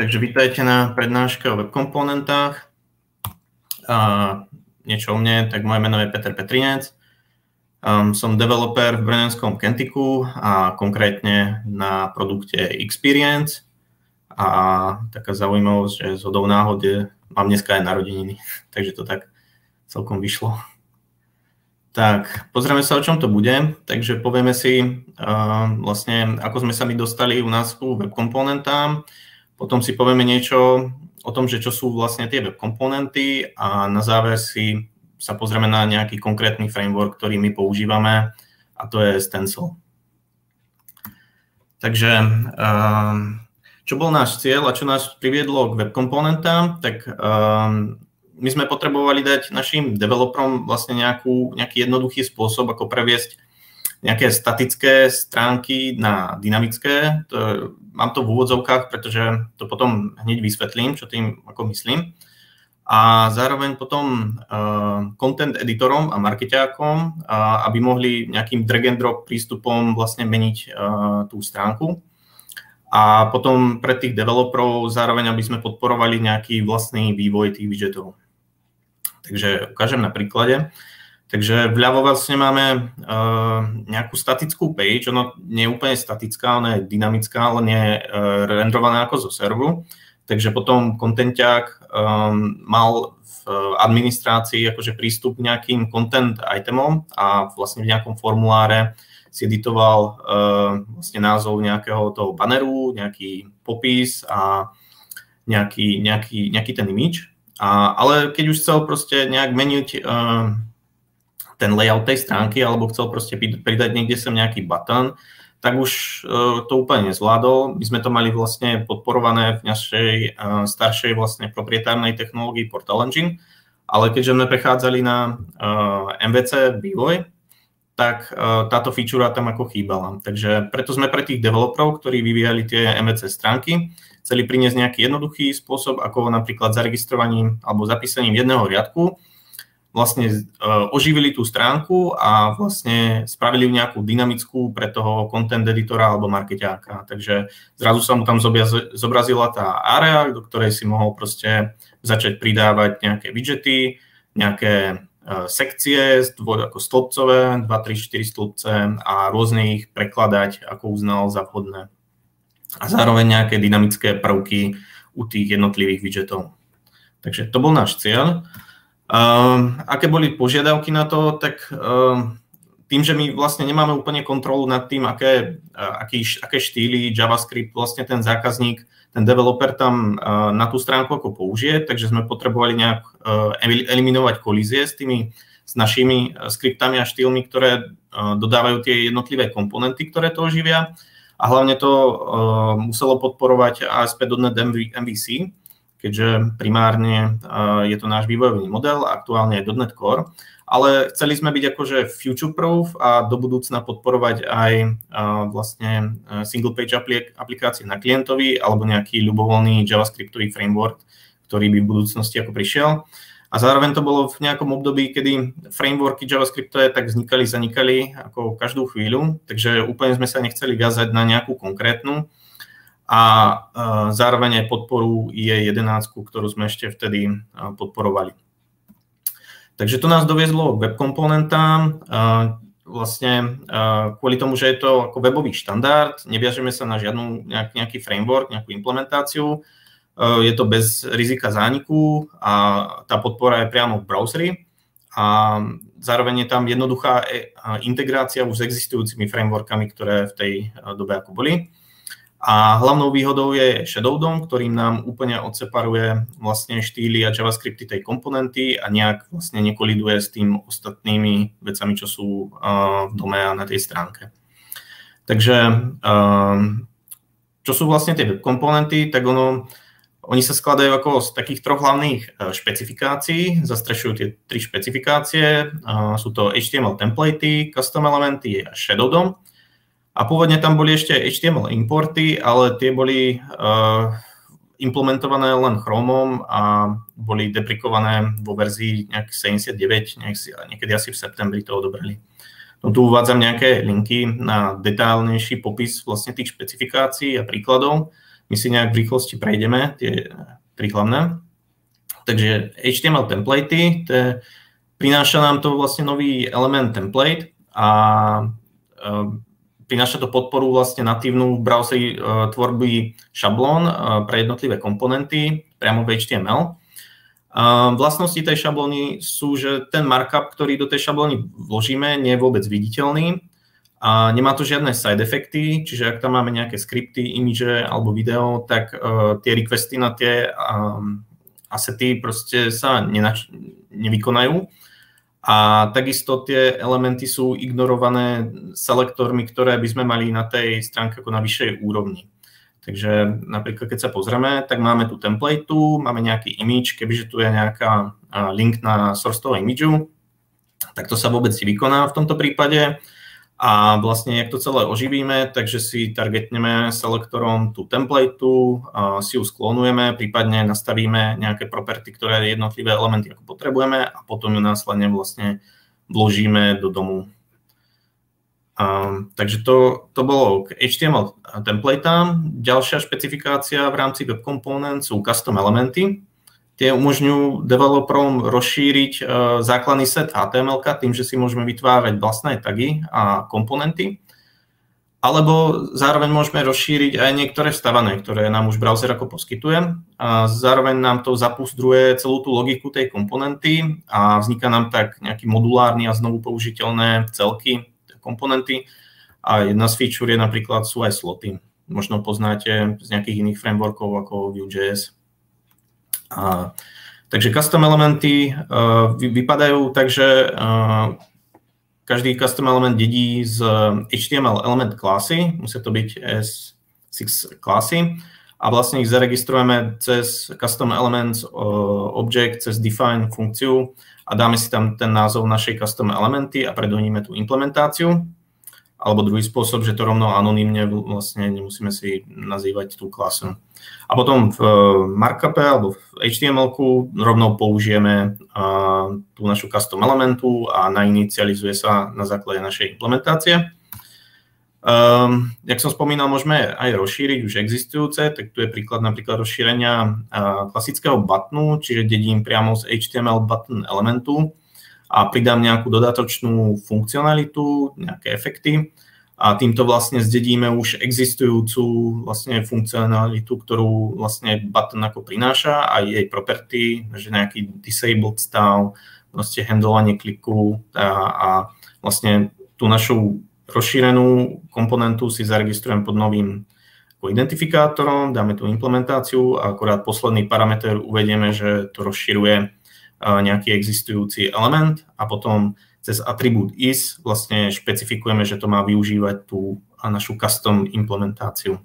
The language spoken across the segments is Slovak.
Takže vítajte na prednáške o web komponentách. Niečo o mne, tak moje meno je Peter Petrinec. Som developer v brněnskom Kentiku a konkrétne na produkte Experience. A taká zaujímavosť, že zhodou náhody mám dneska aj narodeniny, takže to tak celkom vyšlo. Tak, pozrieme sa, o čom to bude. Takže povieme si vlastne, ako sme sa my dostali u nás ku web komponentám. Potom si povieme niečo o tom, že čo sú vlastne tie web komponenty a na záver si sa pozrieme na nejaký konkrétny framework, ktorý my používame, a to je Stencil. Takže čo bol náš cieľ a čo nás priviedlo k web komponentám, tak my sme potrebovali dať našim developerom vlastne nejaký jednoduchý spôsob, ako previesť nejaké statické stránky na dynamické. Mám to v úvodzovkách, pretože to potom hneď vysvetlím, čo tým ako myslím. A zároveň potom content editorom a markeťákom, aby mohli nejakým drag and drop prístupom vlastne meniť tú stránku. A potom pre tých developerov zároveň, aby sme podporovali nejaký vlastný vývoj tých widgetov. Takže ukážem na príklade. Takže vľavo vlastne máme nejakú statickú page, ona nie je úplne statická, ona je dynamická, ale nie je renderovaná ako zo serveru. Takže potom kontenťák mal v administrácii akože prístup k nejakým content itemom a vlastne v nejakom formuláre si editoval vlastne názov nejakého toho banneru, nejaký popis a nejaký ten image. Ale keď už chcel proste nejak meniť ten layout tej stránky alebo chcel proste pridať niekde sem nejaký button, tak už to úplne nezvládol. My sme to mali vlastne podporované v našej staršej vlastne proprietárnej technológii Portal Engine, ale keďže sme prechádzali na MVC vývoj, tak táto feature tam ako chýbala. Takže preto sme pre tých developerov, ktorí vyvíjali tie MVC stránky, chceli priniesť nejaký jednoduchý spôsob, ako napríklad zaregistrovaním alebo zapísaním jedného riadku, vlastne oživili tú stránku a vlastne spravili nejakú dynamickú pre toho content editora alebo markeťáka. Takže zrazu sa mu tam zobrazila tá area, do ktorej si mohol proste začať pridávať nejaké widgety, nejaké sekcie, ako stĺpcové, 2, 3, 4 stĺpce a rôzne ich prekladať, ako uznal za vhodné. A zároveň nejaké dynamické prvky u tých jednotlivých widgetov. Takže to bol náš cieľ. Aké boli požiadavky na to, tak tým, že my vlastne nemáme úplne kontrolu nad tým, aké štýly JavaScript vlastne ten zákazník, ten developer tam na tú stránku ako použije, takže sme potrebovali nejak eliminovať kolízie s našimi skriptami a štýlmi, ktoré dodávajú tie jednotlivé komponenty, ktoré to oživia. A hlavne to muselo podporovať ASP.NET MVC, keďže primárne je to náš vývojový model, aktuálne je .NET Core, ale chceli sme byť akože future-proof a do budúcna podporovať aj vlastne single-page aplikácie na klientovi alebo nejaký ľubovoľný JavaScriptový framework, ktorý by v budúcnosti ako prišiel. A zároveň to bolo v nejakom období, kedy frameworky JavaScriptové tak vznikali, zanikali ako každú chvíľu, takže úplne sme sa nechceli viazať na nejakú konkrétnu. A zároveň aj podporu IE11, ktorú sme ešte vtedy podporovali. Takže to nás doviezlo k web komponentám. Vlastne kvôli tomu, že je to ako webový štandard, neviažeme sa na nejaký framework, nejakú implementáciu. Je to bez rizika zániku a tá podpora je priamo v browseri. A zároveň je tam jednoduchá integrácia už s existujúcimi frameworkami, ktoré v tej dobe ako boli. A hlavnou výhodou je Shadow DOM, ktorým nám úplne odseparuje vlastne štýly a JavaScripty tej komponenty a nejak vlastne nekoliduje s tým ostatnými vecami, čo sú v dome a na tej stránke. Takže čo sú vlastne tie web komponenty, tak oni sa skladajú ako z takých troch hlavných špecifikácií, zastrešujú tie tri špecifikácie, sú to HTML templatey, custom elementy a Shadow DOM. A pôvodne tam boli ešte HTML importy, ale tie boli implementované len Chromom a boli deprekované vo verzii nejakých 79, niekedy asi v septembri to odobrali. No, tu uvádzam nejaké linky na detailnejší popis vlastne tých špecifikácií a príkladov. my si nejak v rýchlosti prejdeme, tie tri hlavné. Takže HTML templatey, prináša nám to vlastne nový element template a prináša to podporu vlastne natívnu v browseri tvorby šablón pre jednotlivé komponenty priamo v HTML. Vlastnosti tej šablóny sú, že ten markup, ktorý do tej šablóny vložíme, nie je vôbec viditeľný a nemá to žiadne side efekty, čiže ak tam máme nejaké skripty, imidže alebo video, tak tie requesty na tie asety proste sa nevykonajú. A takisto tie elementy sú ignorované selektormi, ktoré by sme mali na tej stránke ako na vyššej úrovni. Takže napríklad, keď sa pozrieme, tak máme tu template, máme nejaký image, kebyže tu je nejaká link na source toho imidžu, tak to sa vôbec vykoná v tomto prípade. A vlastne, jak to celé oživíme, takže si targetneme selektorom tú templateu, si ju sklonujeme, prípadne nastavíme nejaké property, ktoré jednotlivé elementy ako potrebujeme a potom ju následne vlastne vložíme do domu. Takže to bolo k HTML templatám. Ďalšia špecifikácia v rámci Web Component sú custom elementy. Tie umožňujú developerom rozšíriť základný set HTML tým, že si môžeme vytvárať vlastné tagy a komponenty. Alebo zároveň môžeme rozšíriť aj niektoré vstavané, ktoré nám už browser ako poskytuje. A zároveň nám to zapúzdruje celú tú logiku tej komponenty a vzniká nám tak nejaký modulárny a znovu použiteľné celky komponenty. A jedna z feature je napríklad sú aj sloty. Možno poznáte z nejakých iných frameworkov ako Vue.js. Takže custom elementy vypadajú tak, že každý custom element dedí z HTML element klasy, musia to byť S6 klasy a vlastne ich zaregistrujeme cez custom elements object, cez define funkciu a dáme si tam ten názov našej custom elementy a predhoníme tú implementáciu. Alebo druhý spôsob, že to rovno anonymne vlastne nemusíme si nazývať tú klasu. A potom v markupe alebo v HTML-ku rovno použijeme tú našu custom elementu a nainicializuje sa na základe našej implementácie. Jak som spomínal, môžeme aj rozšíriť už existujúce, tak tu je príklad napríklad rozšírenia klasického buttonu, čiže dedím priamo z HTML button elementu a pridám nejakú dodatočnú funkcionalitu, nejaké efekty a týmto vlastne zdedíme už existujúcu vlastne funkcionalitu, ktorú vlastne button ako prináša a jej property, že nejaký disabled stav, proste handlovanie kliku a vlastne tú našu rozšírenú komponentu si zaregistrujem pod novým identifikátorom, dáme tú implementáciu a akorát posledný parameter uvedieme, že to rozširuje nejaký existujúci element a potom cez atribút is vlastne špecifikujeme, že to má využívať tú našu custom implementáciu.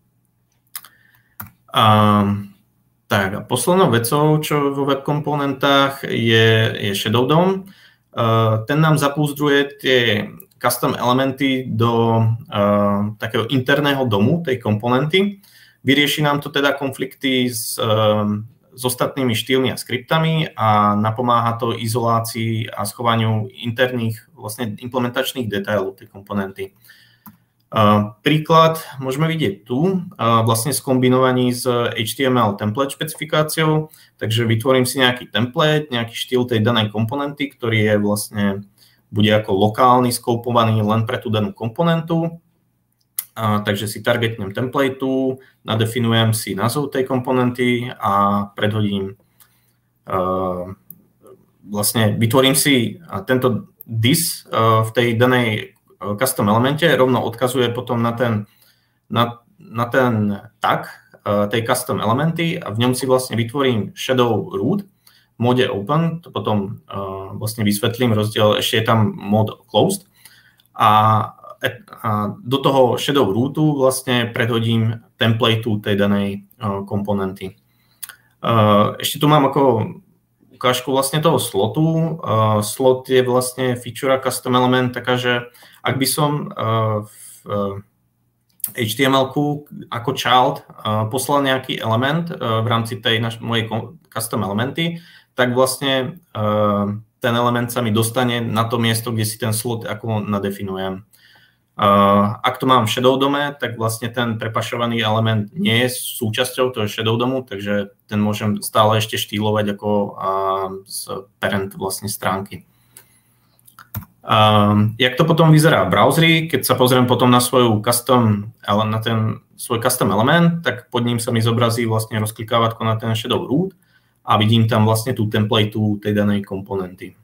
Tak a poslednou vecou, čo vo web komponentách je Shadow DOM. Ten nám zapúzdruje tie custom elementy do takého interného domu tej komponenty. Vyrieši nám to teda konflikty s ostatnými štýlmi a skriptami a napomáha to izolácii a schovaniu interných vlastne implementačných detailov tej komponenty. Príklad môžeme vidieť tu, vlastne skombinovaní s HTML template špecifikáciou, takže vytvorím si nejaký template, nejaký štýl tej danej komponenty, ktorý je vlastne bude ako lokálny, skopovaný len pre tú danú komponentu. Takže si targetnem templateu, nadefinujem si názov tej komponenty a predhodím, vlastne vytvorím si tento this v tej danej custom elemente, rovno odkazuje potom na ten tag tej custom elementy a v ňom si vlastne vytvorím shadow root v móde open, to potom vlastne vysvetlím rozdiel, ešte je tam mód closed a do toho shadow rootu vlastne predhodím templateu tej danej komponenty. Ešte tu mám ako ukážku vlastne toho slotu. Slot je vlastne feature custom element, taká, že ak by som v HTML-ku ako child poslal nejaký element v rámci tej mojej custom elementy, tak vlastne ten element sa mi dostane na to miesto, kde si ten slot ako nadefinujem. Ak to mám v Shadow dome, tak vlastne ten prepašovaný element nie je súčasťou toho Shadow domu, takže ten môžem stále ešte štýlovať ako z parent vlastne stránky. Jak to potom vyzerá v browseri, keď sa pozriem potom na ten svoj custom element, tak pod ním sa mi zobrazí vlastne rozklikávátko na ten Shadow root a vidím tam vlastne tú templateu tej danej komponenty.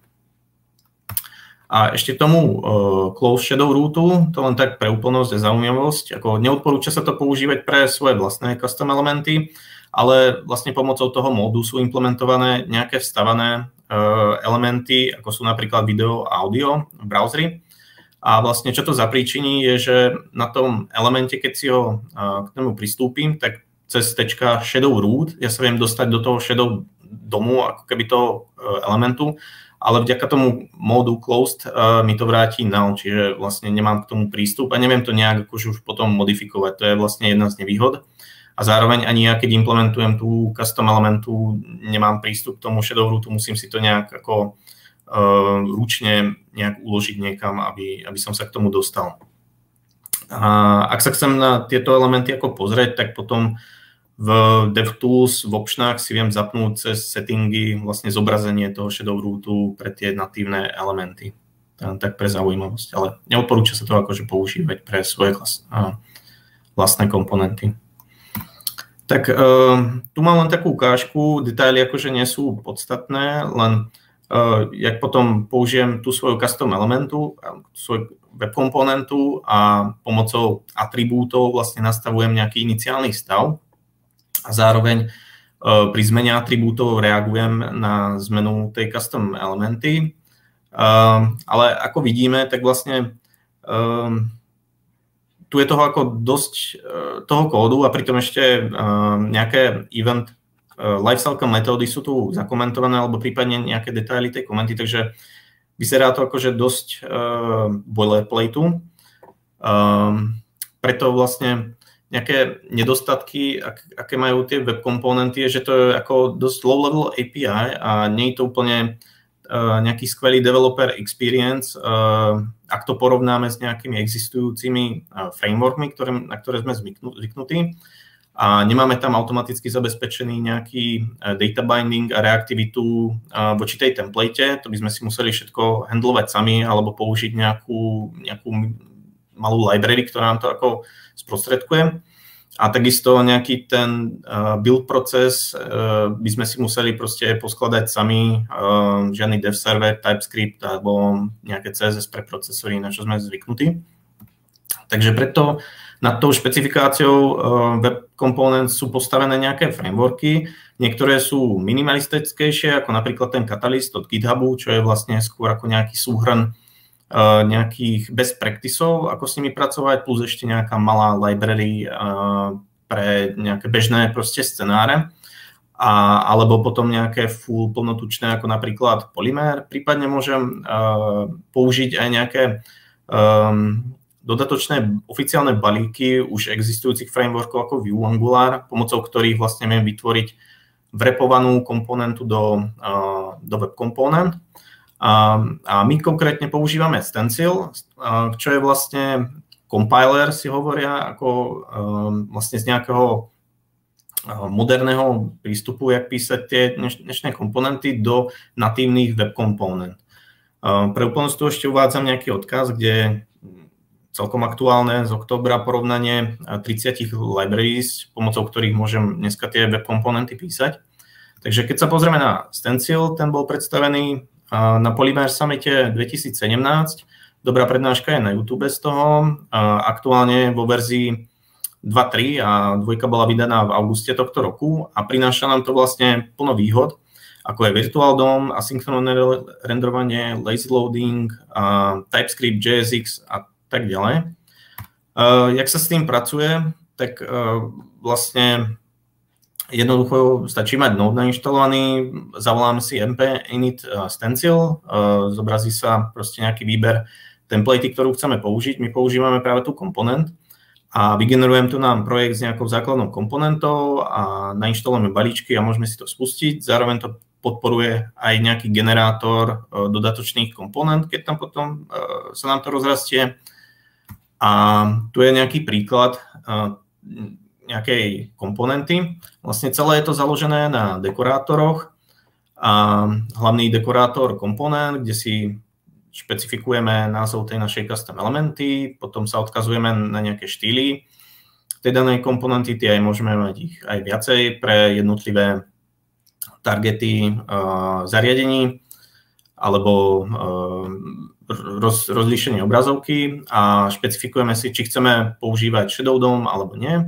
A ešte k tomu close shadow rootu, to len tak pre úplnosť a zaujímavosť, ako neodporúča sa to používať pre svoje vlastné custom elementy, ale vlastne pomocou toho módu sú implementované nejaké vstavané elementy, ako sú napríklad video a audio v browseri. A vlastne čo to zapríčiní je, že na tom elemente, keď si ho k tomu pristúpim, tak cez .shadow root ja sa viem dostať do toho shadow domu, ako keby toho elementu, ale vďaka tomu módu closed mi to vráti null, čiže vlastne nemám k tomu prístup a neviem to nejak akože už potom modifikovať. To je vlastne jedna z nevýhod. A zároveň ani ja, keď implementujem tú custom elementu, nemám prístup k tomu shadow rootu, musím si to nejak ako ručne nejak uložiť niekam, aby som sa k tomu dostal. A ak sa chcem na tieto elementy ako pozrieť, tak potom v DevTools v optionách si viem zapnúť cez settingy vlastne zobrazenie toho shadow rootu pre tie natívne elementy. Tak pre zaujímavosť, ale neodporúča sa to akože používať pre svoje vlastné komponenty. Tak tu mám len takú ukážku, detaily akože nie sú podstatné, len jak potom použijem tú svoju custom elementu, svoju web komponentu a pomocou atribútov vlastne nastavujem nejaký iniciálny stav. A zároveň pri zmene atribútov reagujem na zmenu tej custom elementy. Ale ako vidíme, tak vlastne tu je toho ako dosť toho kódu a pritom ešte nejaké event lifecycle metódy sú tu zakomentované alebo prípadne nejaké detaily tej komenty, takže vyzerá to akože dosť boilerplateu. Preto vlastne nejaké nedostatky, aké majú tie web komponenty, je, že to je ako dosť low-level API a nie je to úplne nejaký skvelý developer experience, ak to porovnáme s nejakými existujúcimi frameworkmi, na ktoré sme zvyknutí. A nemáme tam automaticky zabezpečený nejaký data binding a reaktivitu voči tej template. To by sme si museli všetko handlovať sami alebo použiť nejakú malú library, ktorá nám to ako sprostredkuje. A takisto nejaký ten build proces by sme si museli proste poskladať sami, žiadny dev server, TypeScript alebo nejaké CSS preprocesory, na čo sme zvyknutí. Takže preto nad tou špecifikáciou web components sú postavené nejaké frameworky. Niektoré sú minimalistickejšie, ako napríklad ten Catalyst od GitHubu, čo je vlastne skôr ako nejaký súhrn nejakých best practiceov, ako s nimi pracovať, plus ešte nejaká malá library pre nejaké bežné proste scenáre, alebo potom nejaké full plnotučné, ako napríklad Polymer. Prípadne môžem použiť aj nejaké dodatočné oficiálne balíky už existujúcich frameworkov ako Vue, Angular, pomocou ktorých vlastne viem vytvoriť wrapovanú komponentu do web komponent. A my konkrétne používame Stencil, čo je vlastne compiler, si hovoria, ako vlastne z nejakého moderného prístupu, jak písať tie dnešné komponenty do natívnych web komponent. Pre úplnosť tu ešte uvádzam nejaký odkaz, kde celkom aktuálne z októbra porovnanie 30 libraries, pomocou ktorých môžem dneska tie web komponenty písať. Takže keď sa pozrieme na Stencil, ten bol predstavený na Polymer Summite 2017. Dobrá prednáška je na YouTube z toho. Aktuálne vo verzii 2.3 a dvojka bola vydaná v auguste tohto roku a prináša nám to vlastne plno výhod, ako je Virtual DOM, asynchronné renderovanie, lazy loading, TypeScript, JSX a tak ďalej. Jak sa s tým pracuje, tak vlastne jednoducho stačí mať Node nainštalovaný, zavoláme si np init stencil, zobrazí sa proste nejaký výber templatey, ktorú chceme použiť. My používame práve tú komponent a vygenerujem tu nám projekt s nejakou základnou komponentou a nainštalujeme balíčky a môžeme si to spustiť. Zároveň to podporuje aj nejaký generátor dodatočných komponent, keď tam potom sa nám to rozrastie. A tu je nejaký príklad nejakej komponenty. Vlastne celé je to založené na dekorátoroch a hlavný dekorátor komponent, kde si špecifikujeme názov tej našej custom elementy, potom sa odkazujeme na nejaké štýly tej danej komponenty, tie aj môžeme mať ich aj viacej pre jednotlivé targety zariadení alebo rozlíšenie obrazovky a špecifikujeme si, či chceme používať Shadow DOM alebo nie.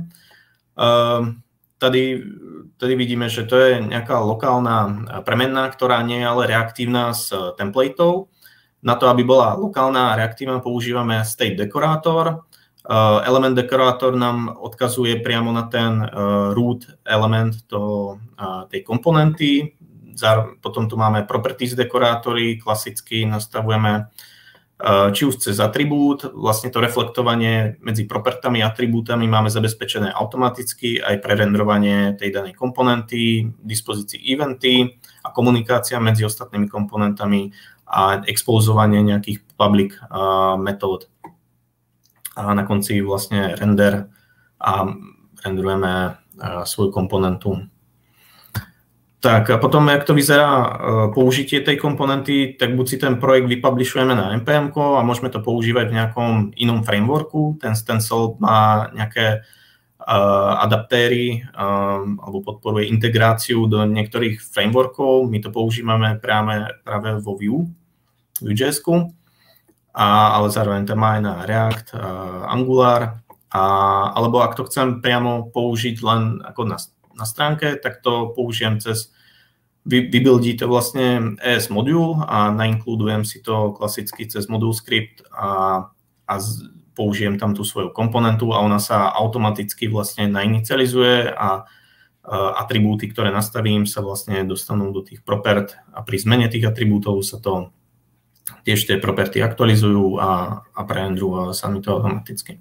Tady vidíme, že to je nejaká lokálna premenná, ktorá nie je ale reaktívna s templateou. Na to, aby bola lokálna a reaktívna, používame state dekorátor. Element dekorátor nám odkazuje priamo na ten root element tej komponenty. Potom tu máme properties dekorátory, klasicky nastavujeme či už cez atribút, vlastne to reflektovanie medzi propertami a atribútami máme zabezpečené automaticky aj pre renderovanie tej danej komponenty, dispozícii eventy a komunikácia medzi ostatnými komponentami a expozovanie nejakých public metód. A na konci vlastne render a renderujeme svoju komponentu. Tak a potom, jak to vyzerá použitie tej komponenty, tak buď si ten projekt vypublishujeme na NPM-ko a môžeme to používať v nejakom inom frameworku. Ten Stencil má nejaké adaptéry alebo podporuje integráciu do niektorých frameworkov. My to používame práve vo Vue.js-ku, ale zároveň tam má aj na React, Angular, alebo ak to chcem priamo použiť len ako na stránke, tak to použijem cez vybuildí to vlastne ES modul a nainkludujem si to klasicky cez modul script a použijem tam tú svoju komponentu a ona sa automaticky vlastne nainicializuje a atribúty, ktoré nastavím, sa vlastne dostanú do tých propert a pri zmene tých atribútov sa to tiež tie property aktualizujú a prerendrujú sa mi to automaticky.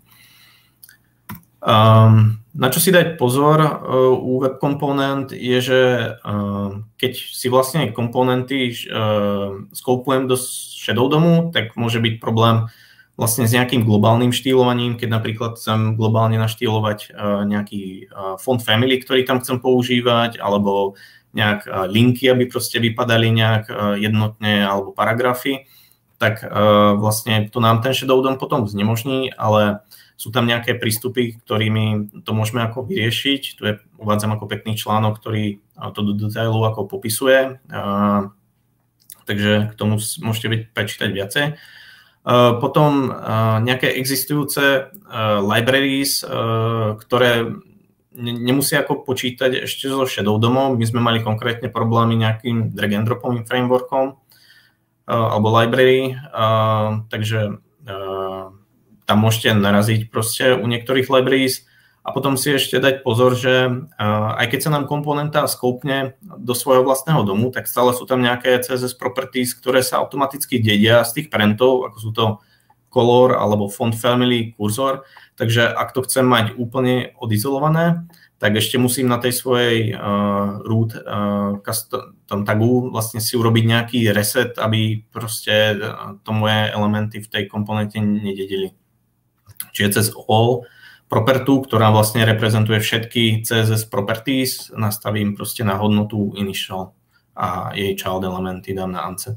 Na čo si dať pozor u web komponent je, že keď si vlastne komponenty skoupujem do Shadow DOMu, tak môže byť problém vlastne s nejakým globálnym štýlovaním, keď napríklad chcem globálne naštýlovať nejaký font family, ktorý tam chcem používať, alebo nejak linky, aby proste vypadali nejak jednotne, alebo paragrafy, tak vlastne to nám ten Shadow DOM potom znemožní, ale sú tam nejaké prístupy, ktorými to môžeme ako vyriešiť. Tu je, uvádzam ako pekný článok, ktorý to do detailu ako popisuje. Takže k tomu môžete prečítať viacej. Potom nejaké existujúce libraries, ktoré nemusia ako počítať ešte so Shadow DOMom. My sme mali konkrétne problémy nejakým drag and dropovým frameworkom alebo library, takže tam môžete naraziť proste u niektorých libraries a potom si ešte dať pozor, že aj keď sa nám komponenta skopne do svojho vlastného domu, tak stále sú tam nejaké CSS properties, ktoré sa automaticky dedia z tých parentov, ako sú to color alebo font family, kurzor. Takže ak to chcem mať úplne odizolované, tak ešte musím na tej svojej root custom tagu vlastne si urobiť nejaký reset, aby proste to moje elementy v tej komponente nededili. Čiže cez all propertu, ktorá vlastne reprezentuje všetky CSS properties, nastavím proste na hodnotu initial a jej child elementy dám na unset.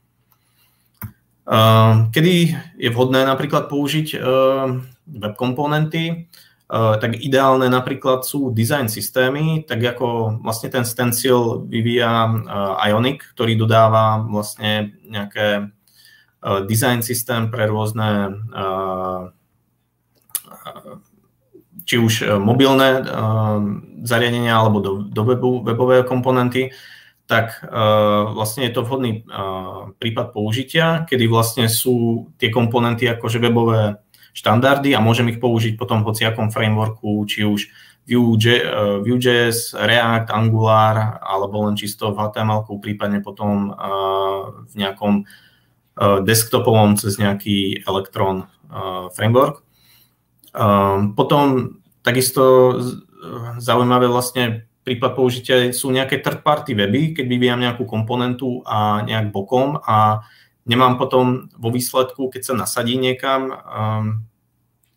Kedy je vhodné napríklad použiť web komponenty, tak ideálne napríklad sú design systémy, tak ako vlastne ten Stencil vyvíja Ionic, ktorý dodáva vlastne nejaké design systém pre rôzne či už mobilné zariadenia alebo do webové komponenty, tak vlastne je to vhodný prípad použitia, kedy vlastne sú tie komponenty akože webové štandardy a môžem ich použiť potom v hociakom frameworku, či už Vue.js, React, Angular, alebo len čisto v HTML-ku, prípadne potom v nejakom desktopovom cez nejaký Electron framework. Potom takisto zaujímavé vlastne prípad použitia sú nejaké third-party weby, keď vyvíjam nejakú komponentu a nejak bokom a nemám potom vo výsledku, keď sa nasadí niekam,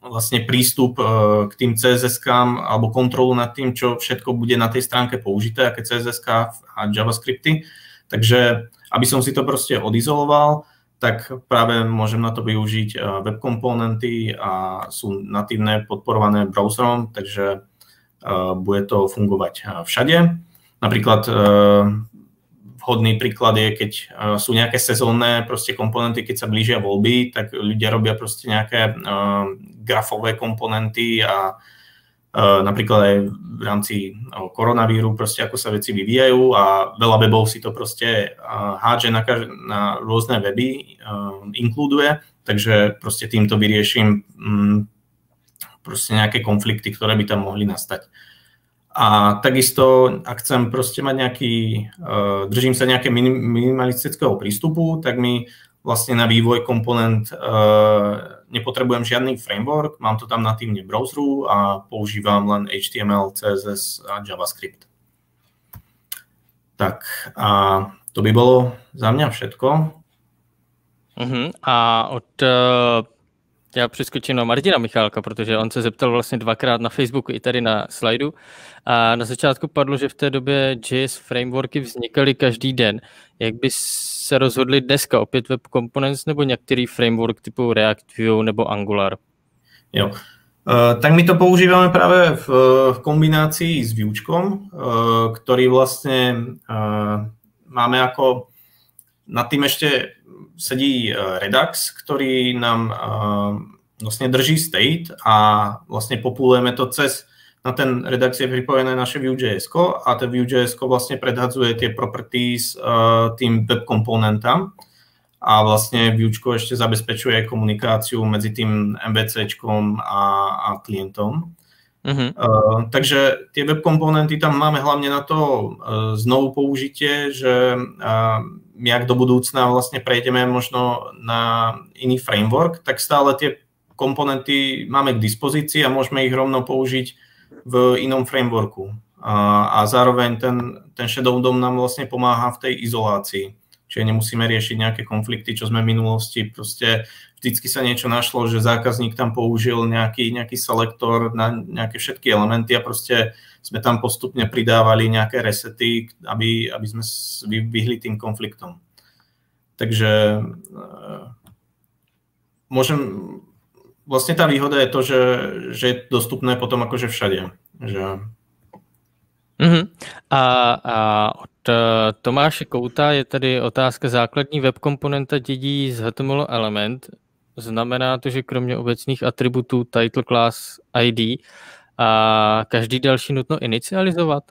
vlastne prístup k tým CSS-kám alebo kontrolu nad tým, čo všetko bude na tej stránke použité, aké CSS-ká a JavaScripty. Takže aby som si to proste odizoloval, tak práve môžem na to využiť web komponenty a sú natívne podporované browserom, takže bude to fungovať všade. Napríklad vhodný príklad je, keď sú nejaké sezónne proste komponenty, keď sa blížia voľby, tak ľudia robia proste nejaké grafové komponenty a napríklad aj v rámci koronavíru proste ako sa veci vyvíjajú a veľa webov si to proste hádže na rôzne weby, inkluduje, takže proste týmto vyrieším proste nejaké konflikty, ktoré by tam mohli nastať. A takisto, ak chcem proste mať držím sa nejaké minimalistického prístupu, tak mi vlastne na vývoj komponent nepotrebujem žiadny framework, mám to tam natívne v browseru a používam len HTML, CSS a JavaScript. Tak a to by bolo za mňa všetko. A já přeskočím na Martina Michálka, protože on se zeptal vlastně dvakrát na Facebooku i tady na slajdu. A na začátku padlo, že v té době JS frameworky vznikaly každý den. Jak by se rozhodli dneska? Opět Web Components nebo některý framework typu React, Vue nebo Angular? Jo. Tak my to používame práve v kombinácii s Vuečkom, ktorý vlastne máme ako nad tým ešte sedí Redux, ktorý nám vlastne drží state a vlastne populujeme to cez, na ten Redux je pripojené naše Vue.js-ko a ten Vue.js-ko vlastne predhadzuje tie properties tým web komponentam a vlastne Vuečko ešte zabezpečuje komunikáciu medzi tým MVCčkom a klientom. Takže tie web komponenty tam máme hlavne na to znovu použitie, že my ak do budúcna vlastne prejdeme možno na iný framework, tak stále tie komponenty máme k dispozícii a môžeme ich rovno použiť v inom frameworku. A zároveň ten Shadow DOM nám vlastne pomáha v tej izolácii. Čiže nemusíme riešiť nejaké konflikty, čo sme v minulosti. Proste vždycky sa niečo našlo, že zákazník tam použil nejaký selektor na nejaké všetky elementy a proste sme tam postupne pridávali nejaké resety, aby sme vyhli tým konfliktom. Takže vlastne tá výhoda je to, že je dostupné potom akože všade. Že... A od Tomáše Kouta je tady otázka: základní web komponenta dědí z HTML element. Znamená to, že kromě obecných atributů title, class, ID a každý další nutno inicializovat?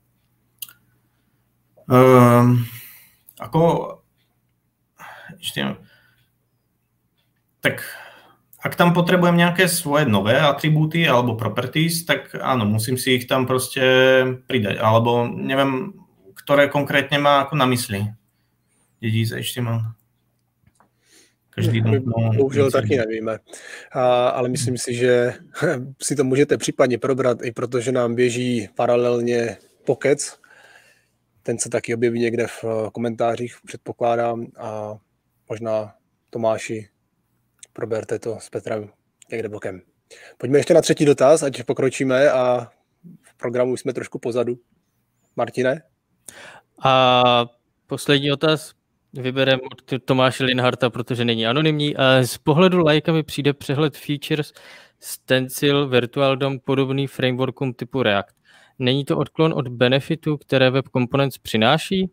Tak ak tam potrebujem nejaké svoje nové atribúty alebo properties, tak áno, musím si ich tam proste pridať. Alebo neviem, ktoré konkrétne má ako na mysli. Dědí z HTML. Každý bohužel taky nevíme. Ale myslím si, že si to můžete případně probrat, i protože nám běží paralelně Pockets. Ten se taky objeví někde v komentářích, předpokládám. A možná Tomáši, proberte to s Petrem někde bokem. Pojďme ještě na třetí dotaz, ať pokročíme a v programu jsme trošku pozadu. Martine? A poslední dotaz vybereme od Tomáše Linharta, protože není anonymní. Z pohledu laika mi přijde přehled features Stencil, Virtual DOM podobný frameworkům typu React. Není to odklon od benefitů, které Web Components přináší?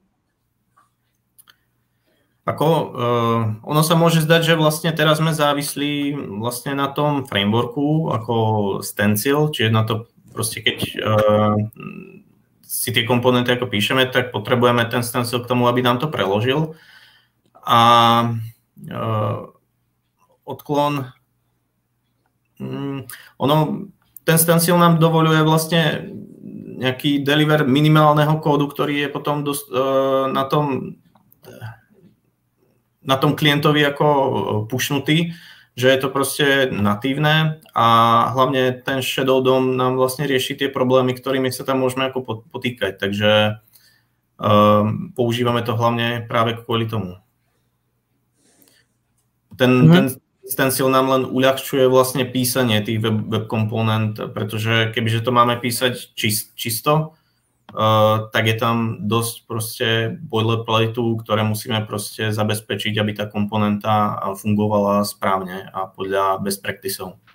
Ono sa môže zdať, že vlastne teraz sme závislí vlastne na tom frameworku ako Stencil, čiže na to proste keď si tie komponenty ako píšeme, tak potrebujeme ten Stencil k tomu, aby nám to preložil. A odklon, ten Stencil nám dovoľuje vlastne nejaký deliver minimálneho kódu, ktorý je potom na tom klientovi ako pušnutý, že je to proste natívne a hlavne ten Shadow DOM nám vlastne rieši tie problémy, ktorými sa tam môžeme ako potýkať. Takže používame to hlavne práve kvôli tomu. Ten Stencil nám len uľahčuje vlastne písanie tých web komponent, pretože kebyže to máme písať čisto, tak je tam dosť proste boilerplateu, ktoré musíme proste zabezpečiť, aby tá komponenta fungovala správne a podľa best practiceov.